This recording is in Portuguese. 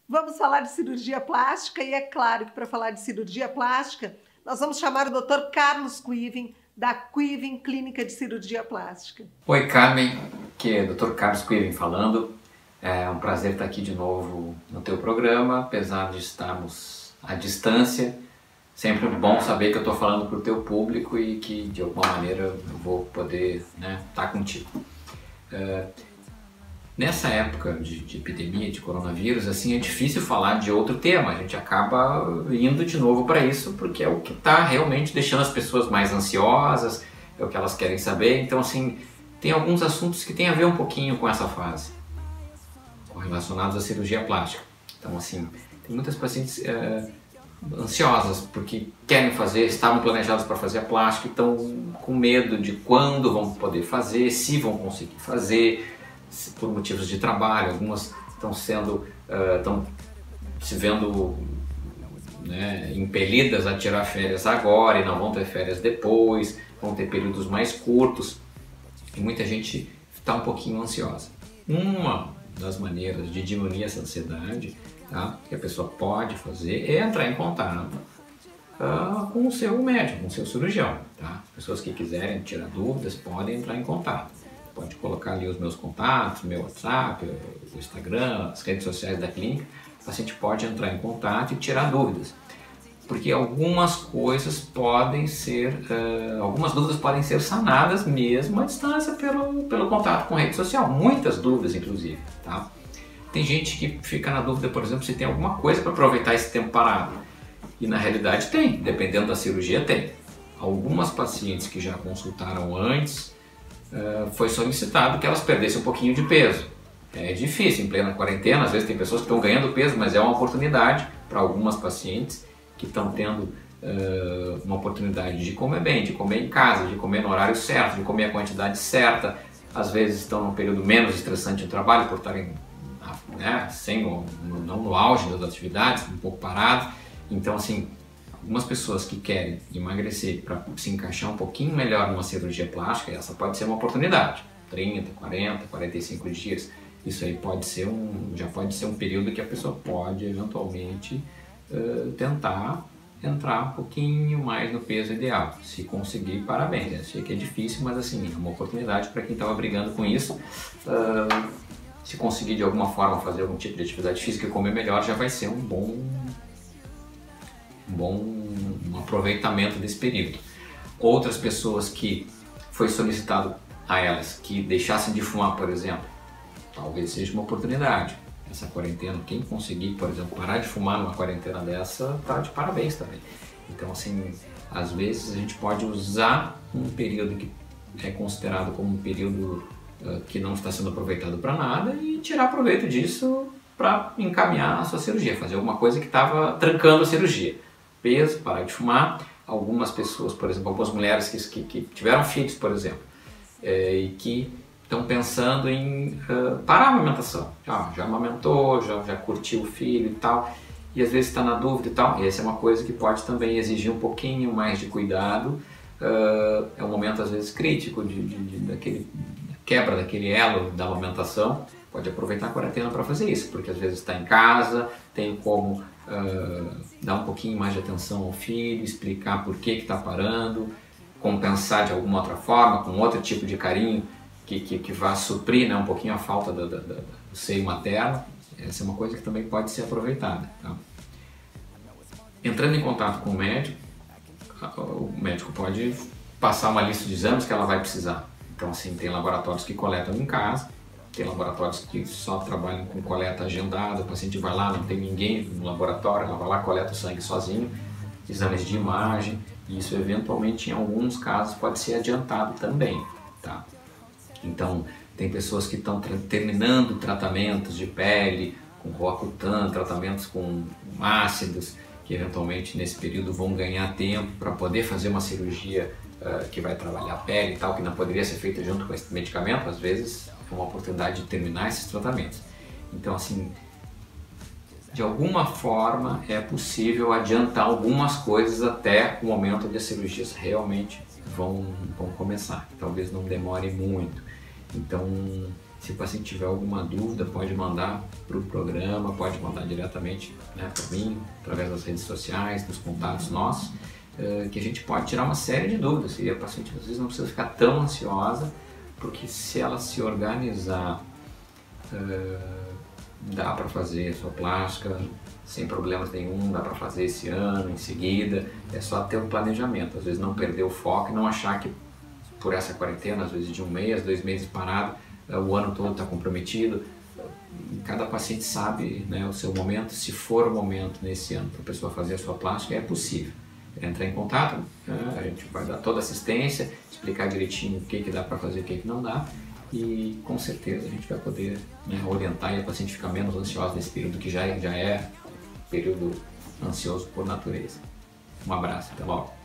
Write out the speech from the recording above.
Vamos falar de cirurgia plástica e é claro que para falar de cirurgia plástica, nós vamos chamar o Dr. Carlos Quiven, da Quiven Clínica de Cirurgia Plástica. Oi, Carmen, que é o Dr. Carlos Quiven falando. É um prazer estar aqui de novo no teu programa, apesar de estarmos à distância. Sempre bom saber que eu estou falando para o teu público e que de alguma maneira eu vou poder estar contigo. Nessa época de epidemia de coronavírus, assim, é difícil falar de outro tema. A gente acaba indo de novo para isso porque é o que está realmente deixando as pessoas mais ansiosas, é o que elas querem saber. Então, assim, tem alguns assuntos que tem a ver um pouquinho com essa fase, relacionados à cirurgia plástica. Então, assim, tem muitas pacientes ansiosas porque querem fazer, estavam planejadas para fazer a plástica e estão com medo de quando vão poder fazer, se vão conseguir fazer, por motivos de trabalho. Algumas estão se vendo impelidas a tirar férias agora e não vão ter férias depois, vão ter períodos mais curtos e muita gente está um pouquinho ansiosa. Uma das maneiras de diminuir essa ansiedade, tá, que a pessoa pode fazer é entrar em contato com o seu médico, com o seu cirurgião. Tá? Pessoas que quiserem tirar dúvidas podem entrar em contato. Pode colocar ali os meus contatos, meu WhatsApp, o Instagram, as redes sociais da clínica. O paciente pode entrar em contato e tirar dúvidas. Porque algumas coisas podem ser, algumas dúvidas podem ser sanadas mesmo à distância pelo contato com a rede social. Muitas dúvidas, inclusive. Tá? Tem gente que fica na dúvida, por exemplo, se tem alguma coisa para aproveitar esse tempo parado. E na realidade tem, dependendo da cirurgia tem. Algumas pacientes que já consultaram antes, foi solicitado que elas perdessem um pouquinho de peso. É difícil, em plena quarentena, às vezes tem pessoas que estão ganhando peso, mas é uma oportunidade para algumas pacientes que estão tendo uma oportunidade de comer bem, de comer em casa, de comer no horário certo, de comer a quantidade certa. Às vezes estão num período menos estressante no trabalho por estarem não no auge das atividades, um pouco parados. Então, assim, algumas pessoas que querem emagrecer para se encaixar um pouquinho melhor numa cirurgia plástica, essa pode ser uma oportunidade. 30, 40, 45 dias. Isso aí já pode ser um período que a pessoa pode eventualmente tentar entrar um pouquinho mais no peso ideal. Se conseguir, parabéns. Eu sei que é difícil, mas assim, é uma oportunidade para quem estava brigando com isso. Se conseguir de alguma forma fazer algum tipo de atividade física e comer melhor, já vai ser um bom aproveitamento desse período. Outras pessoas que foi solicitado a elas que deixassem de fumar, por exemplo, talvez seja uma oportunidade. Essa quarentena, quem conseguir, por exemplo, parar de fumar numa quarentena dessa, tá de parabéns também. Então, assim, às vezes a gente pode usar um período que é considerado como um período que não está sendo aproveitado para nada e tirar proveito disso para encaminhar a sua cirurgia, fazer alguma coisa que estava trancando a cirurgia. Peso, parar de fumar. Algumas pessoas, por exemplo, algumas mulheres que tiveram filhos, por exemplo, e que estão pensando em parar a amamentação. Já amamentou, já curtiu o filho e tal, e às vezes está na dúvida e tal. E essa é uma coisa que pode também exigir um pouquinho mais de cuidado. É um momento às vezes crítico daquele quebra daquele elo da amamentação. Pode aproveitar a quarentena para fazer isso, porque às vezes está em casa, tem como dar um pouquinho mais de atenção ao filho, explicar por que está parando, compensar de alguma outra forma, com outro tipo de carinho que vá suprir um pouquinho a falta do seio materno. Essa é uma coisa que também pode ser aproveitada. Tá? Entrando em contato com o médico pode passar uma lista de exames que ela vai precisar. Então, assim, tem laboratórios que coletam em casa, tem laboratórios que só trabalham com coleta agendada, o paciente vai lá, não tem ninguém no laboratório, ela vai lá, coleta o sangue sozinho, exames de imagem, e isso eventualmente em alguns casos pode ser adiantado também, tá? Então, tem pessoas que estão terminando tratamentos de pele, com Roacutan, tratamentos com ácidos, que eventualmente nesse período vão ganhar tempo para poder fazer uma cirurgia que vai trabalhar a pele e tal, que não poderia ser feita junto com esse medicamento. Às vezes é uma oportunidade de terminar esses tratamentos. Então, assim, de alguma forma é possível adiantar algumas coisas até o momento onde as cirurgias realmente vão começar. Talvez não demore muito. Então, Se o paciente tiver alguma dúvida, pode mandar para o programa, pode mandar diretamente, né, para mim, através das redes sociais, dos contatos nossos, que a gente pode tirar uma série de dúvidas. E a paciente às vezes não precisa ficar tão ansiosa, porque se ela se organizar, dá para fazer a sua plástica sem problemas nenhum, dá para fazer esse ano, em seguida. É só ter um planejamento, às vezes não perder o foco e não achar que por essa quarentena, às vezes de 1 mês, 2 meses parado, o ano todo está comprometido. Cada paciente sabe, né, o seu momento. Se for o momento nesse ano para a pessoa fazer a sua plástica, é possível. Entrar em contato, a gente vai dar toda a assistência, explicar direitinho o que dá para fazer e o que não dá, e com certeza a gente vai poder, né, orientar e a paciente ficar menos ansiosa nesse período que já é período ansioso por natureza. Um abraço, até logo.